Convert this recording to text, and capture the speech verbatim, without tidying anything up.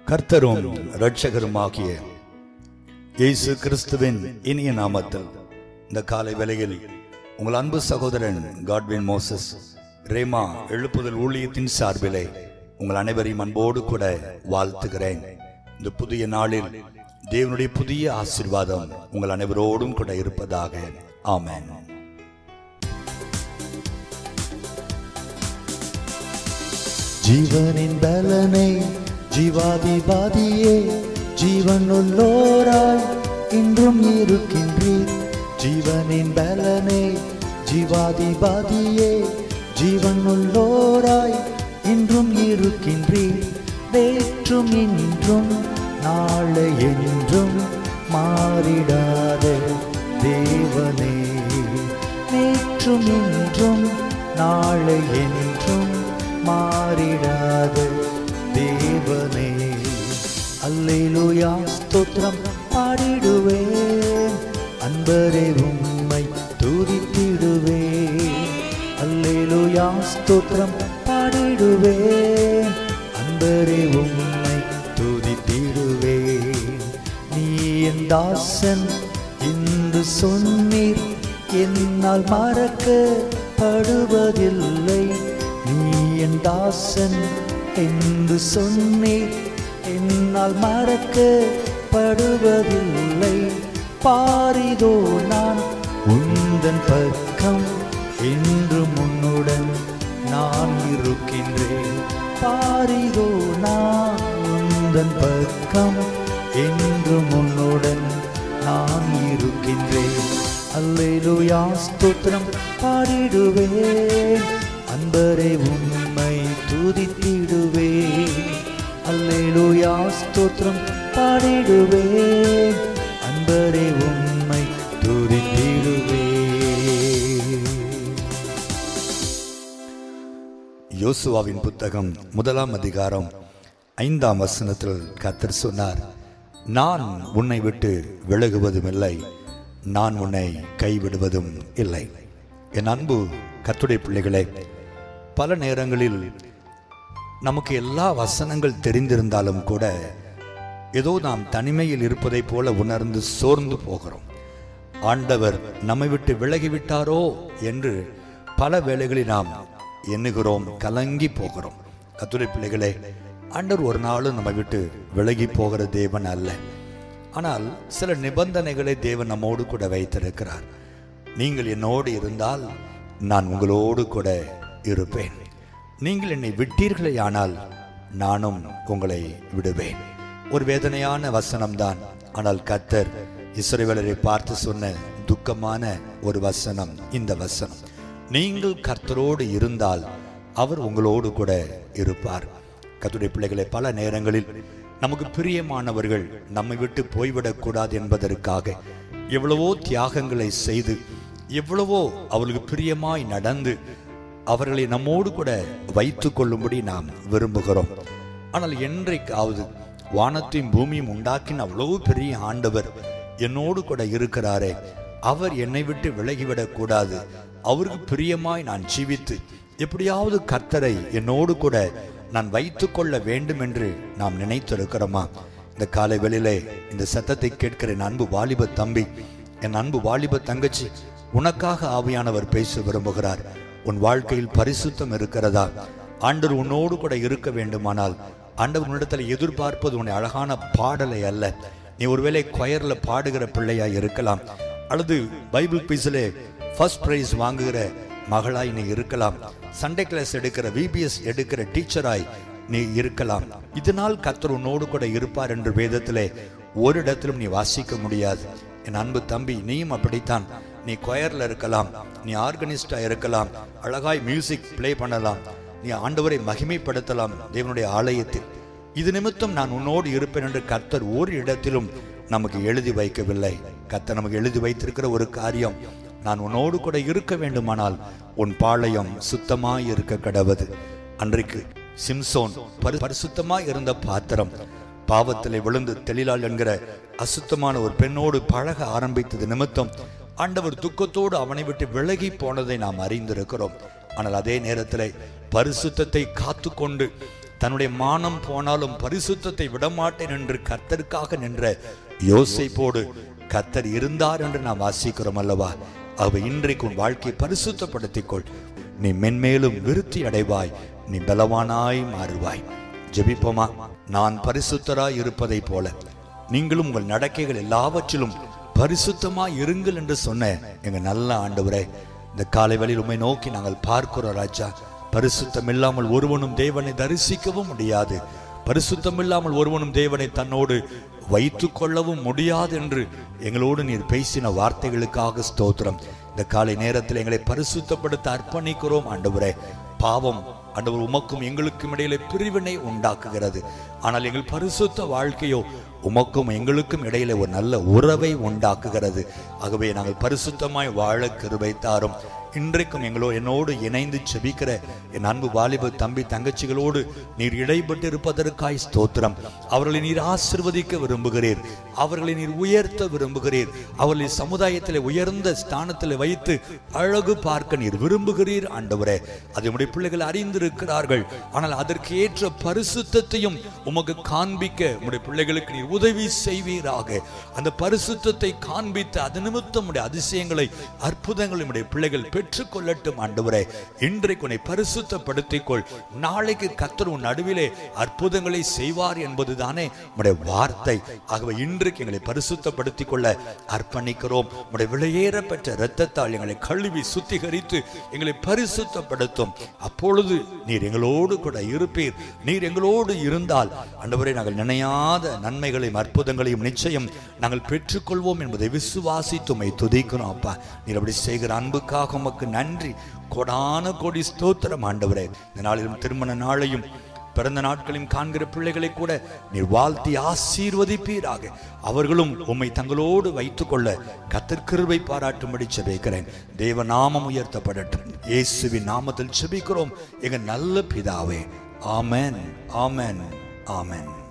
கர்த்தரும் இரட்சகருமாகிய இயேசு கிறிஸ்துவின் இனிய நாமத்தில் இந்த காலை வேளையில் உங்கள் அன்பு சகோதரன் காட்வின் மோசஸ் ரேமா எழுப்புதல் ஊழியத்தின் சார்பிலே உங்கள் அனைவரையும் அன்போடு கூட வாழ்த்துகிறேன். இந்த புதிய நாளில் தேவனுடைய புதிய ஆசீர்வாதம் உங்கள் அனைவரோடும் கூட இருப்பதாக. ஆமென். ஜீவனின் பலனை ஜீவாதிபாதியே ஜீவனுள்ளோராய் இன்றும் இருக்கின்றீர். ஜீவனின் பலனை ஜீவாதிபாதியே ஜீவனுள்ளோராய் இன்றும் இருக்கின்றீர். நேற்றும் இன்றும் நாளை என்றும் மாறிடாத தேவனே, நேற்றும் இன்றும் நாளை என்றும் மாறிடாத தேவனே. அல்லேலூயா ஸ்தோத்திரம் பாடிடுவேன், அன்பரே உம்மை துதித்திடுவேன். அல்லேலூயா ஸ்தோத்திரம் பாடிடுவேன், அன்பரே உம்மை துதித்திடுவேன். நீ என் தாசன் என்று சொன்னீர், என்னால் மறக்கப்படுவதில்லை. நீ என் தாசன் என்று சொன்னீர், என்னால் மறக்கப்படுவதில்லை. பாரிதோ நான் உந்தன் பக்கம், என்று முன்னுடன் நான் இருக்கின்றேன். பாரிதோ நான் உந்தன் பக்கம், என்று முன்னுடன் நான் இருக்கின்றேன். அல்லேலூயா ஸ்தோத்திரம் பாடிடுவேன், அன்பரே உம்மை துதித்திடுவேன். அல்லேலூயா ஸ்தோத்திரம் பாடிடுவேன், அன்பரே உம்மை துதித்திடுவேன். யோசுவாவின் புத்தகம் முதலாம் அதிகாரம் ஐந்தாம் வசனத்தில் கர்த்தர் சொன்னார், நான் உன்னை விட்டு விலகுவதும் இல்லை, நான் உன்னை கைவிடுவதும் இல்லை. என் அன்பு கர்த்தருடைய பிள்ளைகளே, பல நேரங்களில் நமக்கு எல்லா வசனங்கள் தெரிந்திருந்தாலும் கூட ஏதோ நாம் தனிமையில் இருப்பதை போல உணர்ந்து சோர்ந்து போகிறோம். ஆண்டவர் நம்மை விட்டு விலகிவிட்டாரோ என்று பல வேளைகளில் நாம் எண்ணுகிறோம், கலங்கி போகிறோம். கர்த்தருடைய பிள்ளைகளே, ஆண்டவர் ஒரு நாளும் நம்மை விட்டு விலகி போகிற தேவன் அல்ல. ஆனால் சில நிபந்தனைகளை தேவன் நம்மோடு கூட வைத்திருக்கிறார். நீங்கள் என்னோடு இருந்தால் நான் உங்களோடு கூட இருப்பேன். நீங்கள் என்னை விட்டீர்களே ஆனால் நானும் உங்களை விடுவேன். ஒரு வேதனையான வசனம்தான், ஆனால் கர்த்தர் இஸ்ரவேலரை பார்த்து சொன்ன துக்கமான ஒரு வசனம் இந்த வசனம். நீங்கள் கர்த்தரோடு இருந்தால் அவர் உங்களோடு கூட இருப்பார். கர்த்தருடைய பிள்ளைகளை, பல நேரங்களில் நமக்கு பிரியமானவர்கள் நம்மை விட்டு போய்விடக்கூடாது என்பதற்காக எவ்வளவோ தியாகங்களை செய்து எவ்வளவோ அவர்களுக்கு பிரியமாய் நடந்து அவர்களை நம்மோடு கூட வைத்து கொள்ளும்படி நாம் விரும்புகிறோம். ஆனால் என்றைக்காவது வானத்தையும் பூமியும் உண்டாக்கின அவ்வளவு பெரிய ஆண்டவர் என்னோடு கூட இருக்கிறாரே, அவர் என்னை விட்டு விலகிவிடக் கூடாது, அவருக்கு பிரியமாய் நான் ஜீவித்து எப்படியாவது கர்த்தரை என்னோடு கூட நான் வைத்து கொள்ள வேண்டும் என்று நாம் நினைத்திருக்கிறோமா? இந்த காலை வேளையிலே இந்த சத்தத்தை கேட்கிற என் அன்பு வாலிப தம்பி, என் அன்பு வாலிப தங்கச்சி, உனக்காக ஆவியானவர் பேச விரும்புகிறார். உன் வாழ்க்கையில் பரிசுத்தம் இருக்கிறதா? ஆண்டவர் உன்னோடு கூட இருக்க வேண்டுமானால் ஆண்டவர் உன்னிடத்தில் எதிர்பார்ப்பது உன்னை அழகான பாடலை அல்ல. நீ ஒருவேளை கொயர்ல பாடுகிற பிள்ளையா இருக்கலாம், அல்லது பைபிள் குவிஸிலே ஃபர்ஸ்ட் பிரைஸ் வாங்குகிற மகளாய் நீ இருக்கலாம், சண்டே கிளாஸ் எடுக்கிற விபிஎஸ் எடுக்கிற டீச்சராய் நீ இருக்கலாம். இதனால் கர்த்தர் உன்னோடு கூட இருப்பார் என்று வேதத்திலே ஒரு இடத்திலும் நீ வாசிக்க முடியாது. என் அன்பு தம்பி, நீயும் அப்படித்தான். நீ கொயர்ல இருக்கலாம், நீ ஆர்கனிஸ்டா இருக்கலாம், அழகாய் மியூசிக் பிளே பண்ணலாம், நீ ஆண்டவரை மகிமைப்படுத்தலாம் தேவனுடைய ஆலயத்தில். இது நிமித்தம் நான் உன்னோடு இருப்பேன் என்று கர்த்தர் ஒரு இடத்திலும் நமக்கு எழுதி வைக்கவில்லை. கர்த்தர் நமக்கு எழுதி வைத்திருக்கிற ஒரு காரியம், நான் உன்னோடு கூட இருக்க வேண்டுமானால் உன் பாளையம் சுத்தமாய் இருக்க கடவது. அன்றைக்கு சிம்சோன் பரிசுத்தமாய் இருந்த பாத்திரம் பாவத்திலே விழுந்து தெளிலாள் என்கிற அசுத்தமான ஒரு பெண்ணோடு பழக ஆரம்பித்தது நிமித்தம் ஆண்டவர் துக்கத்தோடு அவனை விட்டு விலகி போனதை நாம் அறிந்திருக்கிறோம். ஆனால் அதே நேரத்தில் பரிசுத்தத்தை காத்து கொண்டு தன்னுடைய மானம் போனாலும் பரிசுத்தத்தை விடமாட்டேன் என்று கர்த்தருக்காக நின்ற யோசேப்போடு கர்த்தர் இருந்தார் என்று நாம் வாசிக்கிறோம் அல்லவா? அவ இன்றைக்கு உன் வாழ்க்கையை பரிசுத்தப்படுத்திக்கொள். நீ மென்மேலும் விருத்தி அடைவாய், நீ பலவானாய் மாறுவாய். ஜெபிப்போமா? நான் பரிசுத்தராய் இருப்பதை போல நீங்களும் உங்கள் நடக்கைகள் எல்லாவற்றிலும் பரிசுத்தமாய் இருங்கள் என்று சொன்ன எங்க நல்ல ஆண்டவரே, இந்த காலை வேளையில் உம்மை நோக்கி நாங்கள் பார்க்கிறோம் ராஜா. பரிசுத்தம் இல்லாமல் ஒருவனும் தேவனை தரிசிக்கவும் முடியாது. பரிசுத்தம் இல்லாமல் ஒருவனும் தேவனை தன்னோடு வைத்து கொள்ளவும் முடியாது என்று எங்களோடு நீர் பேசின வார்த்தைகளுக்காக ஸ்தோத்திரம். இந்த காலை நேரத்தில் எங்களை பரிசுத்தப்படுத்த அர்ப்பணிக்கிறோம் ஆண்டவரே. பாவம் ஆண்டவர் உமக்கும் எங்களுக்கும் இடையிலே பிரிவினை உண்டாக்குகிறது. ஆனால் எங்கள் பரிசுத்த வாழ்க்கையோ உமக்கும் எங்களுக்கும் இடையிலே ஒரு நல்ல உறவை உண்டாக்குகிறது. ஆகவே நாங்கள் பரிசுத்தமாய் வாழ கிருபை தாரும். இன்றைக்கும் எங்களோ என்னோடு இணைந்து செபிக்கிற என் அன்பு வாலிப தம்பி தங்கச்சிகளோடு நீர் இடைப்பட்டு இருப்பதற்காய் ஸ்தோத்திரம். அவர்களை நீர் ஆசிர்வதிக்க விரும்புகிறீர், அவர்களை நீர் உயர்த்த விரும்புகிறீர், அவர்களை சமுதாயத்தில் உயர்ந்த ஸ்தானத்தில் வைத்து அழகு பார்க்க நீர் விரும்புகிறீர் ஆண்டவரே. அதை உடைய பிள்ளைகள் அறிந்திருக்கிறார்கள். ஆனால் அதற்கு ஏற்ற பரிசுத்தத்தையும் உமக்கு காண்பிக்க உடைய பிள்ளைகளுக்கு நீர் உதவி செய்வீராக. அந்த பரிசுத்தத்தை காண்பித்து அது நிமித்தம் உடைய அதிசயங்களை அற்புதங்களை உடைய பிள்ளைகள் பெற்றுக்கொள்ளட்டும் ஆண்டவரே. இன்றைக்கு உன்னை பரிசுத்தப்படுத்திக்கொள். நாளைக்கு கர்த்தர் உன் நடுவிலே அற்புதங்களை செய்வார் என்பதுதானே உடைய வார்த்தை. ஆகவே இன்றைக்கு எங்களை பரிசுத்தப்படுத்திக் கொள்ள அர்ப்பணிக்கிறோம். உடைய விலையேற பெற்ற இரத்தத்தால் எங்களை கழுவி சுத்திகரித்து எங்களை பரிசுத்தப்படுத்தும். அப்பொழுது நீர் எங்களோடு கூட இருப்பீர். நீர் எங்களோடு இருந்தால் ஆண்டவரே நாங்கள் நினையாத நன்மைகளையும் அற்புதங்களையும் நிச்சயம் நாங்கள் பெற்றுக்கொள்வோம் என்பதை விசுவாசித்துமை துதிக்கிறோம். அப்பா, நீர் அப்படி செய்கிற அன்புக்காக உமக்கு நன்றி. கோடான கோடி ஸ்தோத்திரம் ஆண்டவரே. இந்த நாளிலும் திருமண நாளையும் பிறந்த நாட்களையும் காண்கிற பிள்ளைகளை கூட நீர் வாழ்த்தி ஆசீர்வதிப்பீராக. அவர்களும் உம்மை தங்களோடு வைத்துக் கொள்ள கர்த்தர் கிருபை பாராட்டும்படி செபிக்கிறேன். தேவ நாமம் உயர்த்தப்படட்டும். இயேசுவின் நாமத்தில் செபிக்கிறோம் எங்கள் நல்ல பிதாவே. ஆமென், ஆமென், ஆமென்.